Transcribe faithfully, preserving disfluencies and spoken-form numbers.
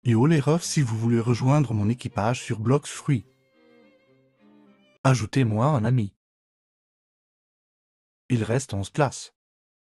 Yo les refs, si vous voulez rejoindre mon équipage sur Blox Fruits, ajoutez-moi un ami. Il reste onze places.